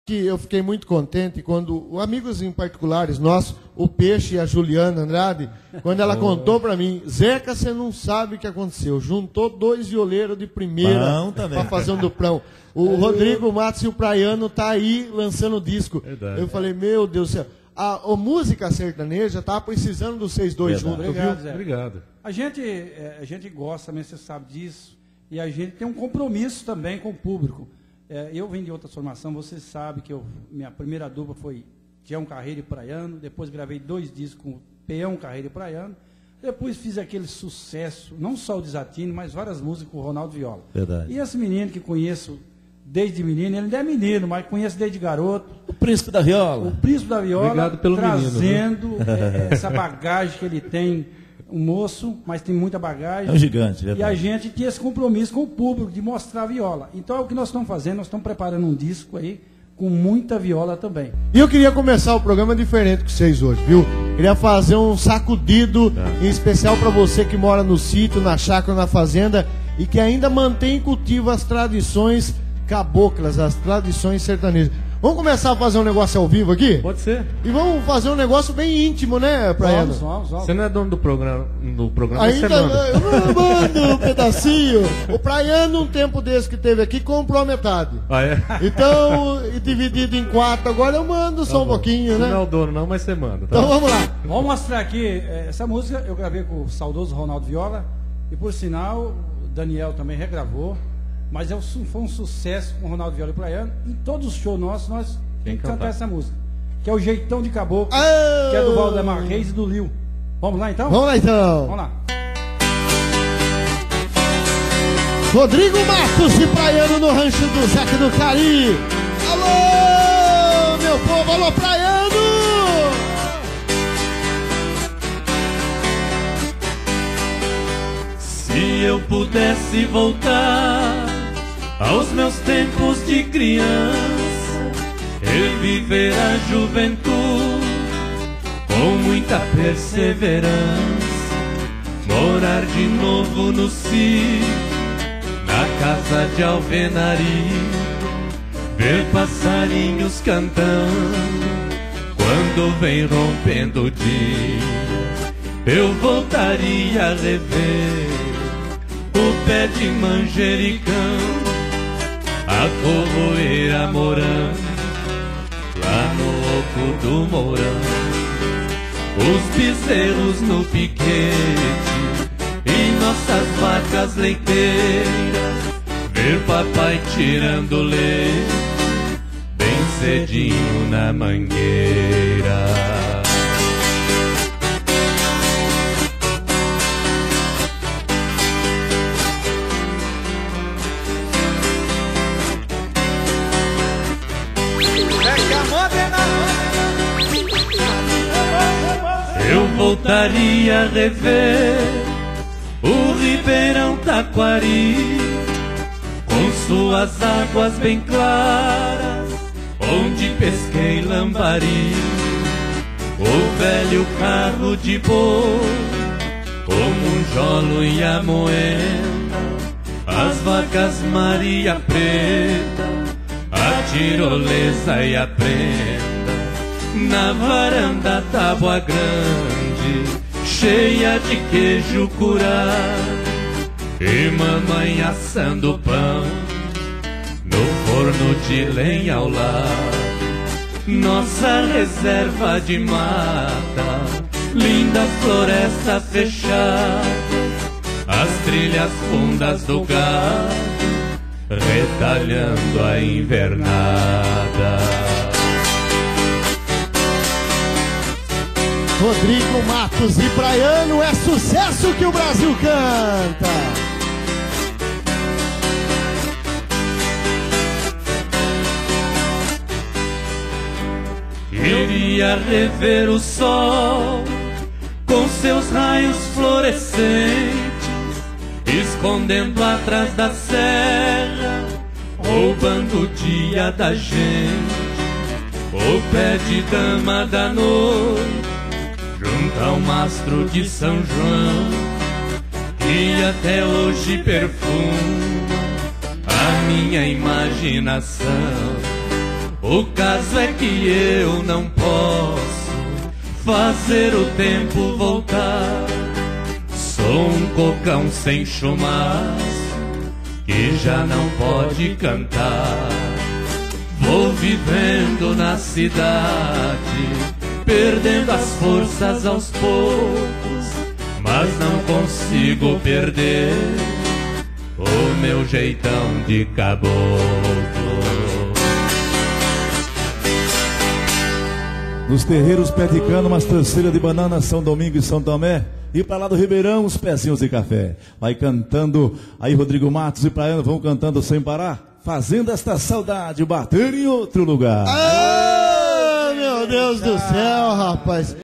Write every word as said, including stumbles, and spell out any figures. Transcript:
Que eu fiquei muito contente quando amigos em particulares nossos, o Peixe e a Juliana Andrade, quando ela oh. contou para mim, Zeca, você não sabe o que aconteceu, juntou dois violeiros de primeira para fazer um duprão. O Rodrigo Matos e o Praiano tá aí lançando disco. Verdade. Eu falei, meu Deus do céu, a, a música sertaneja tá precisando dos vocês dois Verdade. juntos, Obrigado, viu? Zé. Obrigado. A gente, a gente gosta, também você sabe disso, e a gente tem um compromisso também com o público. É, eu vim de outra formação, você sabe que eu, minha primeira dupla foi Tião Carreiro e Praiano, depois gravei dois discos com Peão Carreiro e Praiano, depois fiz aquele sucesso, não só o Desatino, mas várias músicas com o Ronaldo Viola. Verdade. E esse menino que conheço desde menino, ele não é menino, mas conheço desde garoto. O Príncipe da Viola. O Príncipe da Viola, Obrigado pelo trazendo menino, é, essa bagagem que ele tem. Um moço, mas tem muita bagagem. É um gigante, verdade. E a gente tinha esse compromisso com o público de mostrar a viola. Então é o que nós estamos fazendo, nós estamos preparando um disco aí com muita viola também. E eu queria começar o programa diferente com vocês hoje, viu? Queria fazer um sacudido tá. em especial para você que mora no sítio, na chácara, na fazenda e que ainda mantém e cultiva as tradições caboclas, as tradições sertanejas. Vamos começar a fazer um negócio ao vivo aqui? Pode ser. E vamos fazer um negócio bem íntimo, né, Praiano? Vamos, vamos, vamos. Você não é dono do programa, do programa Ainda você manda. Eu não mando um pedacinho. O Praiano, um tempo desse que teve aqui, comprou a metade. Ah, é? Então, e dividido em quatro, agora eu mando só tá um bom. pouquinho, você né? Não é o dono não, mas você manda. Tá? Então vamos lá. Vamos mostrar aqui, essa música eu gravei com o saudoso Ronaldo Viola, e por sinal, o Daniel também regravou, mas é, foi um sucesso com o Ronaldo Viola e Praiano, e todos os shows nossos, nós tem que cantar essa música, que é o Jeitão de Caboclo, oh! que é do Valdemar Reis e do Lil. Vamos lá então? Vamos lá então. Vamos lá. Rodrigo Matos e Praiano no rancho do Zeca do Cari. Alô, meu povo, alô, Praiano! Se eu pudesse voltar aos meus tempos de criança, reviver a juventude com muita perseverança, morar de novo no sítio, na casa de alvenaria, ver passarinhos cantando quando vem rompendo o dia. Eu voltaria a rever o pé de manjericão, a corroeira morango lá no oco do mourão, os bezerros no piquete e nossas vacas leiteiras, ver papai tirando leite bem cedinho na mangueira. Eu voltaria a rever o Ribeirão Taquari, com suas águas bem claras, onde pesquei lambari, o velho carro de boi, como um jolo e a moenda, as vacas Maria Preta, a tirolesa e a prenda, na varanda Tábua Grande, cheia de queijo curado, e mamãe assando pão no forno de lenha ao lado. Nossa reserva de mata, linda floresta fechada, as trilhas fundas do gado, retalhando a invernada. Rodrigo Matos e Praiano, é sucesso que o Brasil canta. Iria rever o sol com seus raios florescentes, escondendo atrás da serra, roubando o dia da gente, o pé de dama da noite, junto ao mastro de São João, que até hoje perfuma a minha imaginação. O caso é que eu não posso fazer o tempo voltar. Sou um cocão sem chumaço que já não pode cantar. Vou vivendo na cidade, perdendo as forças aos poucos, mas não consigo perder o meu jeitão de caboclo. Nos terreiros pé de cana, umas trançeiras de banana, São Domingo e São Tomé. E para lá do Ribeirão, os pezinhos de café. Vai cantando, aí Rodrigo Matos e Praiano vão cantando sem parar, fazendo esta saudade bater em outro lugar. Ah, meu Deus do céu, rapaz.